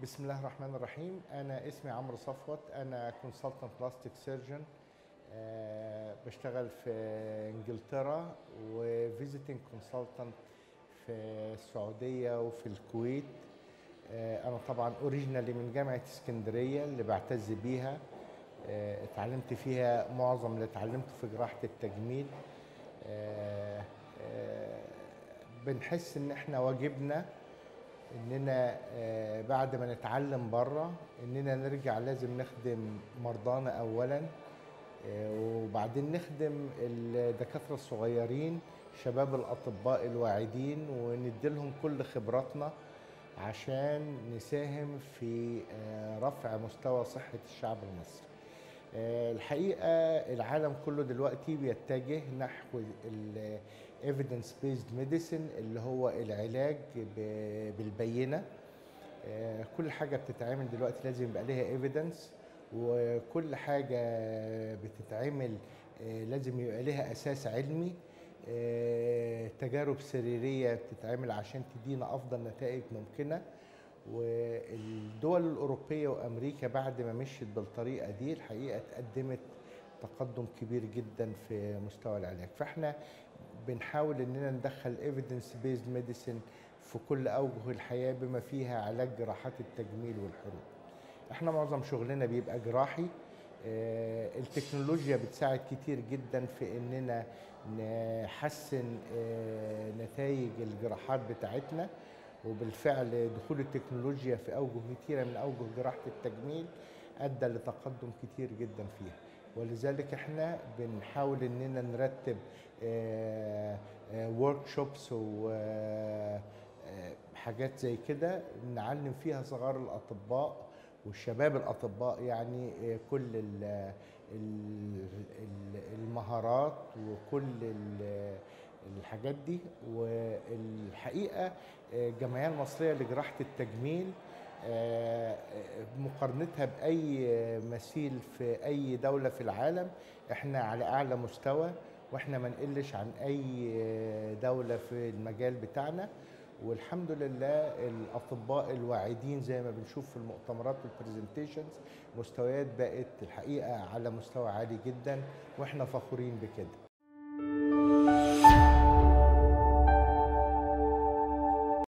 بسم الله الرحمن الرحيم. أنا اسمي عمرو صفوت، أنا كونسلتنت بلاستيك سيرجن، بشتغل في إنجلترا وفيزيتنج كونسلتنت في السعودية وفي الكويت. أنا طبعا أوريجينالي من جامعة اسكندرية اللي بعتز بيها. اتعلمت فيها معظم اللي اتعلمته في جراحة التجميل. بنحس إن احنا واجبنا اننا بعد ما نتعلم بره اننا نرجع لازم نخدم مرضانا اولا، وبعدين نخدم الدكاتره الصغيرين شباب الاطباء الواعدين ونديلهم كل خبراتنا عشان نساهم في رفع مستوى صحه الشعب المصري. الحقيقه العالم كله دلوقتي بيتجه نحو ال evidence based medicine اللي هو العلاج بالبينة. كل حاجة بتتعمل دلوقتي لازم يبقى لها evidence، وكل حاجة بتتعمل لازم يبقى لها أساس علمي. تجارب سريرية بتتعمل عشان تدينا أفضل نتائج ممكنة. والدول الأوروبية وأمريكا بعد ما مشيت بالطريقة دي الحقيقة تقدمت تقدم كبير جدا في مستوى العلاج. فاحنا بنحاول اننا ندخل evidence based medicine في كل اوجه الحياه بما فيها علاج جراحات التجميل والحروق. احنا معظم شغلنا بيبقى جراحي. التكنولوجيا بتساعد كتير جدا في اننا نحسن نتائج الجراحات بتاعتنا، وبالفعل دخول التكنولوجيا في اوجه كتيره من اوجه جراحه التجميل ادى لتقدم كتير جدا فيها. ولذلك احنا بنحاول اننا نرتب ورك شوبس وحاجات زي كده نعلم فيها صغار الاطباء والشباب الاطباء، يعني كل المهارات وكل الحاجات دي. والحقيقه الجمعيه المصريه لجراحه التجميل مقارنتها بأي مثيل في أي دولة في العالم احنا على أعلى مستوى، واحنا ما نقلش عن أي دولة في المجال بتاعنا. والحمد لله الأطباء الواعدين زي ما بنشوف في المؤتمرات والبرزنتيشنز مستويات بقت الحقيقة على مستوى عالي جدا، واحنا فخورين بكده.